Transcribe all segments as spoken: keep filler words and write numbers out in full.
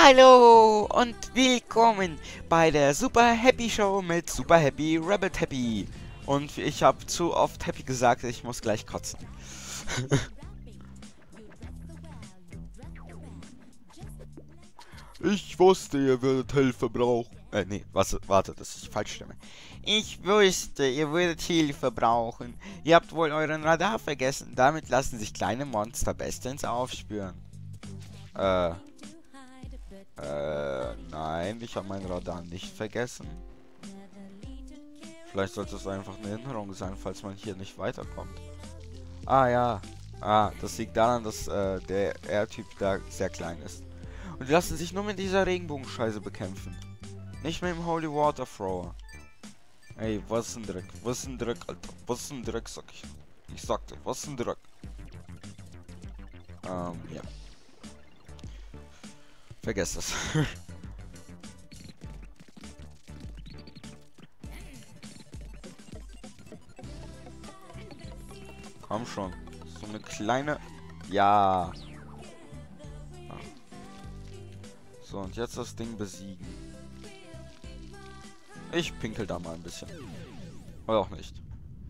Hallo und willkommen bei der Super Happy Show mit Super Happy Rabbit Happy. Und ich habe zu oft Happy gesagt, ich muss gleich kotzen. Ich wusste, ihr würdet Hilfe brauchen. Äh, nee, was, warte, das ist falsch Stimme. Ich wusste, ihr würdet Hilfe brauchen. Ihr habt wohl euren Radar vergessen. Damit lassen sich kleine Monster bestens aufspüren. Äh... Äh, nein, ich habe mein Radar nicht vergessen. Vielleicht sollte es einfach eine Erinnerung sein, falls man hier nicht weiterkommt. Ah ja, ah, das liegt daran, dass äh, der R-Typ da sehr klein ist. Und die lassen sich nur mit dieser Regenbogenscheiße bekämpfen. Nicht mit dem Holy Water Thrower. Ey, was ist ein Dreck? Was ist ein Dreck, Alter? Was ist ein Dreck, sag ich. Ich sagte, was ist ein Dreck? Ähm, ja. Vergesst das. Komm schon. So eine kleine... Ja. So, und jetzt das Ding besiegen. Ich pinkel da mal ein bisschen. Oder auch nicht.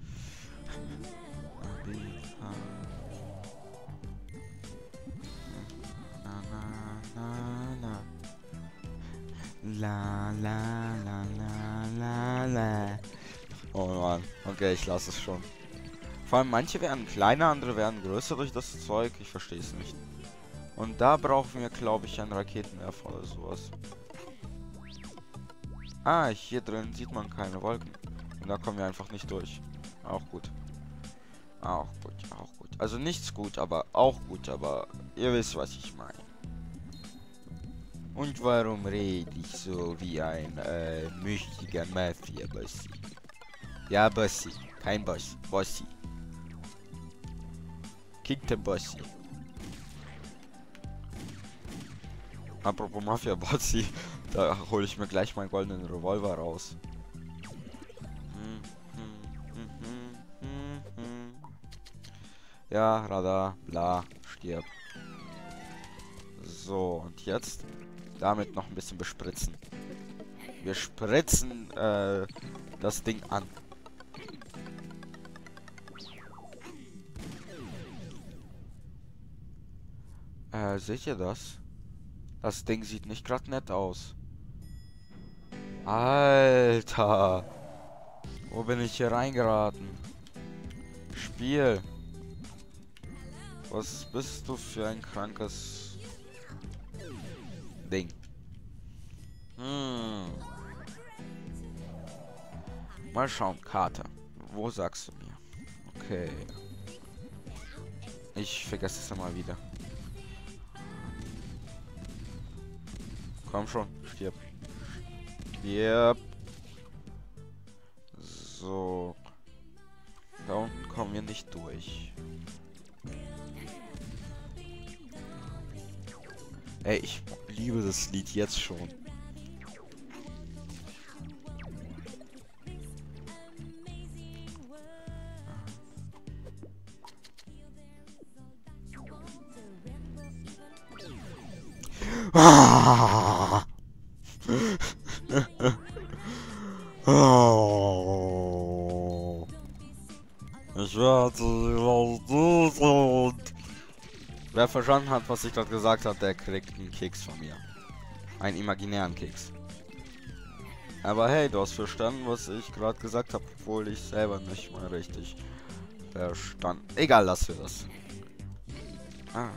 La la la la la la. Oh Mann. Okay, ich lasse es schon. Vor allem manche werden kleiner, andere werden größer durch das Zeug. Ich verstehe es nicht. Und da brauchen wir, glaube ich, einen Raketenwerfer oder sowas. Ah, hier drin sieht man keine Wolken. Und da kommen wir einfach nicht durch. Auch gut. Auch gut, auch gut. Also nichts gut, aber auch gut, aber ihr wisst, was ich meine. Und warum rede ich so wie ein äh, mächtiger Mafia-Bossi? Ja, Bossi. Kein Boss. Bossi. Kick den Bossi. Apropos Mafia-Bossi, da hole ich mir gleich meinen goldenen Revolver raus. Ja, Radar, bla, stirb. So, und jetzt damit noch ein bisschen bespritzen. Wir spritzen äh, das Ding an. Äh, seht ihr das? Das Ding sieht nicht gerade nett aus. Alter! Wo bin ich hier reingeraten? Spiel! Was bist du für ein krankes Ding? Hm. Mal schauen, Karte. Wo sagst du mir? Okay. Ich vergesse es immer wieder. Komm schon, stirb. Stirb. So. Da unten kommen wir nicht durch. Ey, ich liebe das Lied jetzt schon. Ah! Oh. Ich werde und wer verstanden hat, was ich gerade gesagt habe, der kriegt einen Keks von mir. Einen imaginären Keks. Aber hey, du hast verstanden, was ich gerade gesagt habe, obwohl ich selber nicht mal richtig verstanden. Egal, lass wir das. Ah.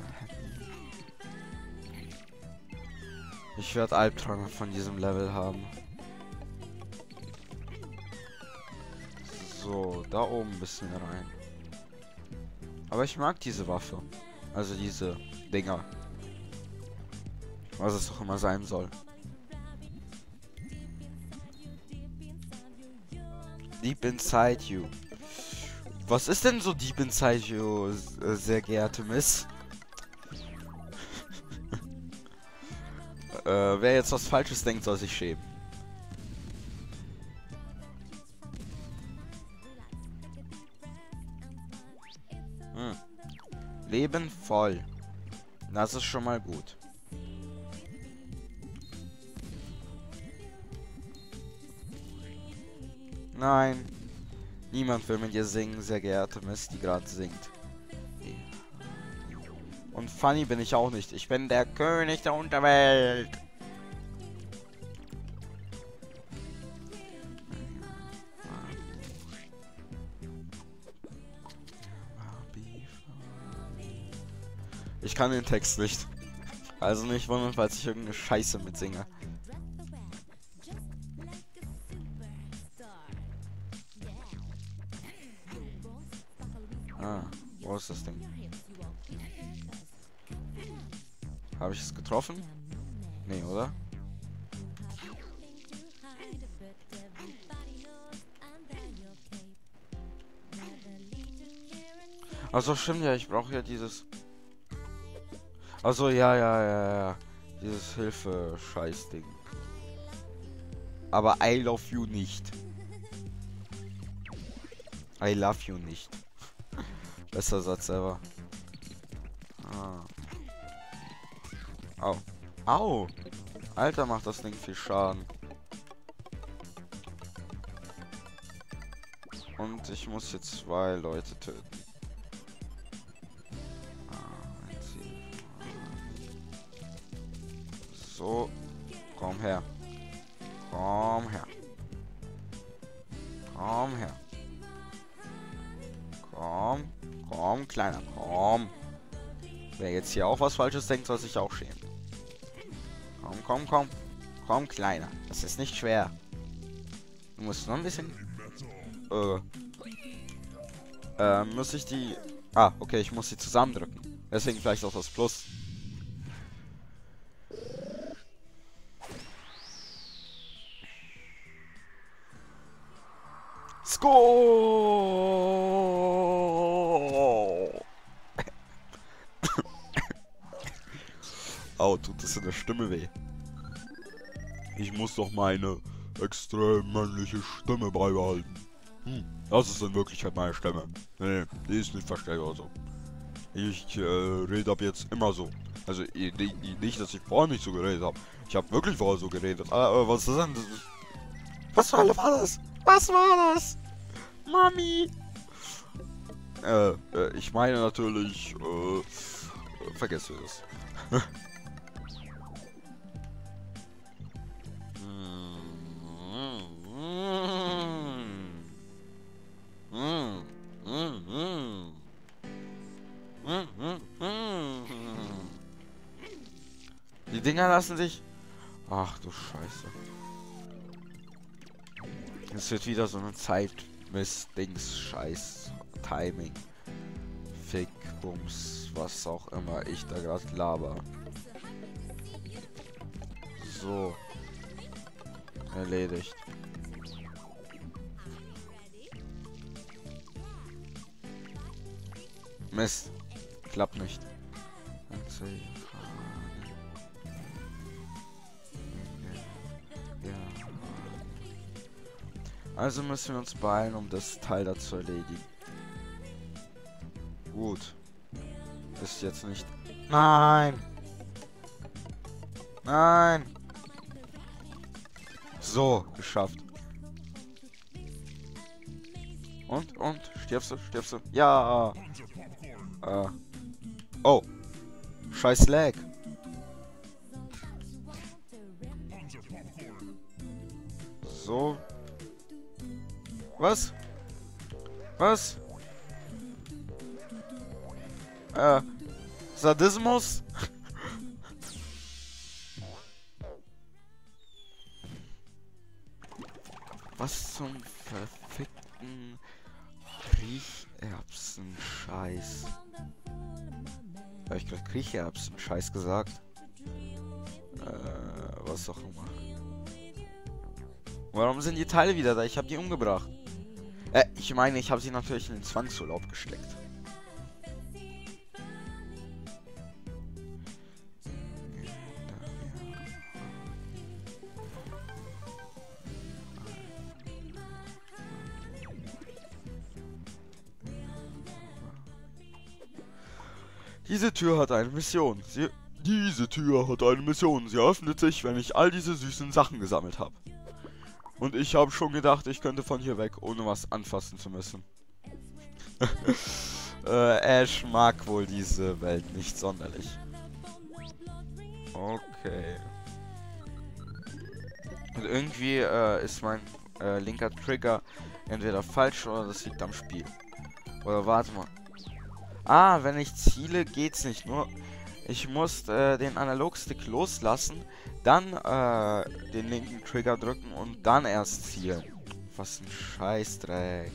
Ich werde Albträume von diesem Level haben. So, da oben ein bisschen rein. Aber ich mag diese Waffe. Also diese Dinger. Was es auch immer sein soll. Deep inside you. Was ist denn so deep inside you, sehr geehrte Miss? äh, wer jetzt was Falsches denkt, soll sich schämen. Hm. Leben voll. Das ist schon mal gut. Nein. Niemand will mit dir singen, sehr geehrte Miss, die gerade singt. Und funny bin ich auch nicht. Ich bin der König der Unterwelt. Ich kann den Text nicht. Also nicht wundern, falls ich irgendeine Scheiße mitsinge. Ah, wo ist das Ding? Habe ich es getroffen? Nee, oder? Also stimmt ja, ich brauche ja dieses... Also ja, ja, ja, ja. Dieses Hilfe-Scheiß-Ding. Aber I love you nicht. I love you nicht. Besser Satz ever. Ah. Au. Au! Alter, macht das Ding viel Schaden. Und ich muss jetzt zwei Leute töten. So, komm her. Komm her. Komm her. Komm. Komm, Kleiner. Komm. Wer jetzt hier auch was Falsches denkt, soll sich auch schämen. Komm, komm, komm. Komm, Kleiner. Das ist nicht schwer. Du musst nur ein bisschen... Äh... Äh, muss ich die... Ah, okay, ich muss sie zusammendrücken. Deswegen vielleicht auch das Plus. Score! Au, tut das in der Stimme weh. Ich muss doch meine extrem männliche Stimme beibehalten. Hm, das ist in Wirklichkeit meine Stimme. Nee, die ist nicht verstellt oder so. Ich äh, rede ab jetzt immer so. Also ich, ich, nicht, dass ich vorher nicht so geredet habe. Ich habe wirklich vorher so geredet. Aber was ist denn das? Was zur Hölle war das? Was war das? Mami! Äh, äh, ich meine natürlich, äh, vergessen wir das. Die Dinger lassen sich... Ach du Scheiße. Es wird wieder so eine Zeit-Miss-Dings, Scheiß, Timing, Fick, Bums, was auch immer ich da gerade laber. So. Erledigt. Mist. Klappt nicht. Also müssen wir uns beeilen, um das Teil da zu erledigen. Gut. Ist jetzt nicht... Nein! Nein! So, geschafft. Und, und? Stirbst du? Stirbst du? Ja! Äh. Oh! Scheiß Lag! So. Was? Was? Äh. Sadismus? Was zum verfickten Kriecherbsen-Scheiß? Habe ich gerade Kriecherbsen-Scheiß gesagt? Äh, was auch immer. Warum sind die Teile wieder da? Ich habe die umgebracht. Äh, ich meine, ich habe sie natürlich in den Zwangsurlaub gesteckt. Diese Tür hat eine Mission. Sie, diese Tür hat eine Mission. Sie öffnet sich, wenn ich all diese süßen Sachen gesammelt habe. Und ich habe schon gedacht, ich könnte von hier weg, ohne was anfassen zu müssen. äh, Ash mag wohl diese Welt nicht sonderlich. Okay. Und irgendwie äh, ist mein äh, linker Trigger entweder falsch oder das liegt am Spiel. Oder warte mal. Ah, wenn ich ziele, geht's nicht. Nur ich muss äh, den Analogstick loslassen, dann äh, den linken Trigger drücken und dann erst zielen. Was ein Scheißdreck.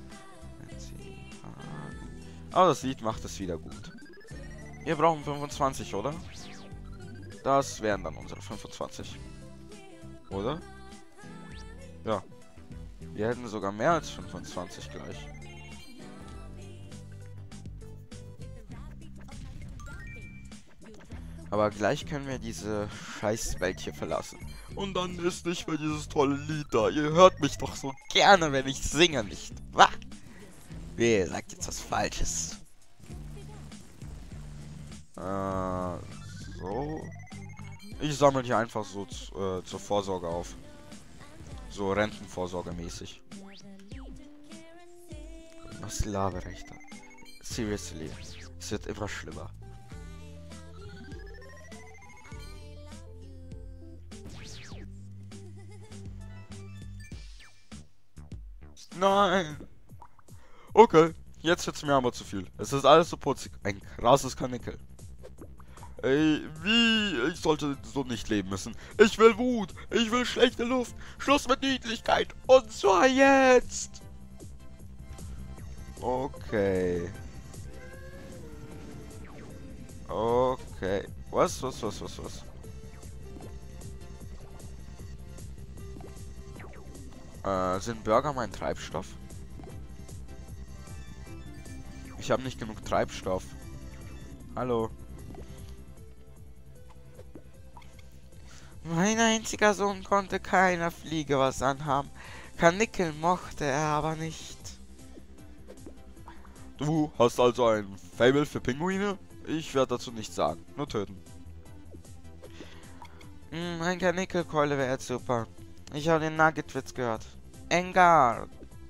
Aber das Lied macht es wieder gut. Wir brauchen fünfundzwanzig, oder? Das wären dann unsere fünfundzwanzig. Oder? Ja. Wir hätten sogar mehr als fünfundzwanzig gleich. Aber gleich können wir diese Scheißwelt hier verlassen. Und dann ist nicht mehr dieses tolle Lied da. Ihr hört mich doch so gerne, wenn ich singe, nicht wahr? Wer sagt jetzt was Falsches? Äh, so. Ich sammle hier einfach so äh, zur Vorsorge auf. So Rentenvorsorge-mäßig. Was labere ich da? Seriously. Es wird immer schlimmer. Nein! Okay, jetzt wird's mir aber zu viel. Es ist alles so putzig. Ein krasses Kanickel. Ey, wie? Ich sollte so nicht leben müssen. Ich will Wut. Ich will schlechte Luft. Schluss mit Niedlichkeit. Und zwar jetzt. Okay. Okay. Was, was, was, was, was? Äh, sind Burger mein Treibstoff? Ich habe nicht genug Treibstoff. Hallo. Mein einziger Sohn konnte keiner Fliege was anhaben. Kanickel mochte er aber nicht. Du hast also ein Faible für Pinguine? Ich werde dazu nichts sagen. Nur töten. Mm, ein Kanickelkeule wäre jetzt super. Ich habe den Nugget-Witz gehört. Engard.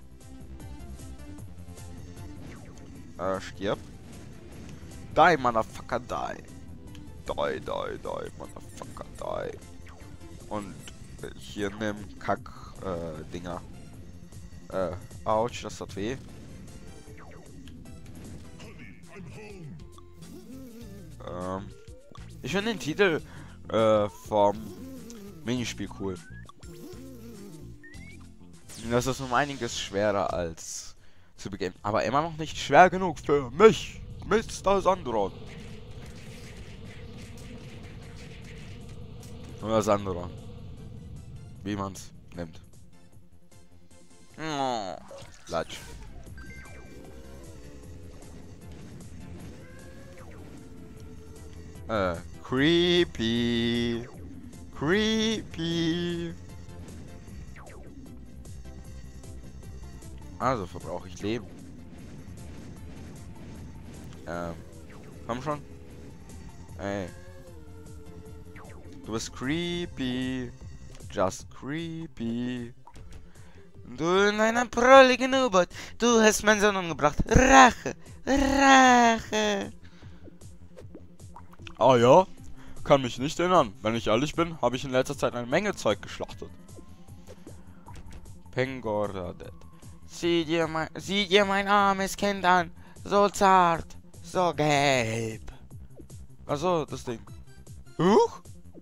Äh, stirb. Die, Motherfucker, die. Die, die, die, Motherfucker, die. Und äh, hier nimm Kack, äh, Dinger. Äh, ouch, das hat weh. Ähm, ich finde den Titel, äh, vom Minispiel cool. Das ist um einiges schwerer als zu Beginn. Aber immer noch nicht schwer genug für mich, Mister Sandron. Oder Sandron. Wie man's nimmt. Oh, Latsch. Äh, creepy. Creepy. Also verbrauche ich Leben. Ähm, komm schon. Ey. Du bist creepy. Just creepy. Du in einer prolligen U-Boot. Du hast meinen Sohn umgebracht. Rache. Rache. Ah ja? Kann mich nicht erinnern. Wenn ich ehrlich bin, habe ich in letzter Zeit eine Menge Zeug geschlachtet. Pengordadet. Sieh dir, mein, sieh dir mein armes Kind an. So zart. So gelb. Achso, das Ding. Huch?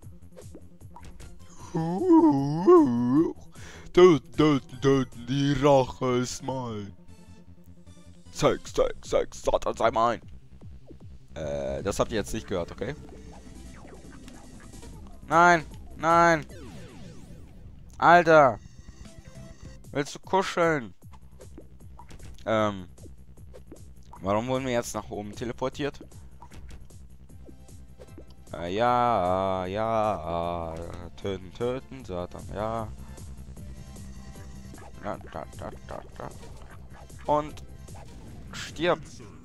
Huch. Töten, töten, töten. Die Rache ist mein. Sex, Sex, Sex. Satan sei mein. Äh, das habt ihr jetzt nicht gehört, okay? Nein, nein. Alter. Willst du kuscheln? Ähm. Warum wurden wir jetzt nach oben teleportiert? Äh, ja, ja, töten, töten, Satan, ja. Da, da, da, da, da. Und stirb.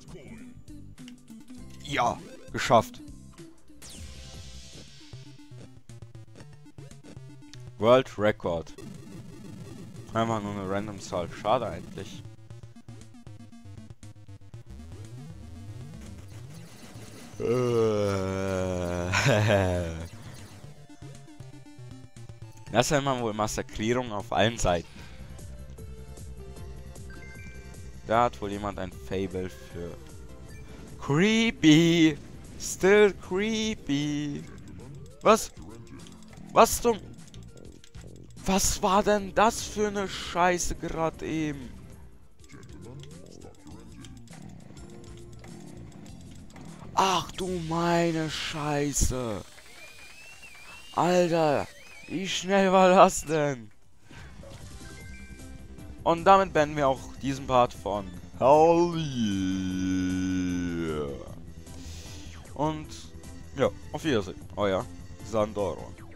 Ja, geschafft. World Record. Einfach nur eine random Zahl. Schade eigentlich. Das nennt man wohl Massakrierung auf allen Seiten. Da hat wohl jemand ein Fable für... Creepy! Still creepy! Was? Was zum... Was war denn das für eine Scheiße gerade eben? Ach du meine Scheiße! Alter! Wie schnell war das denn? Und damit beenden wir auch diesen Part von Hell yeah. Und ja, auf Wiedersehen. Euer Sandoro.